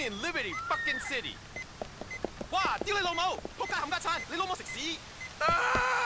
in Liberty fucking City。哇！屌你老母！仆街冚家鏟！你老母食屎！啊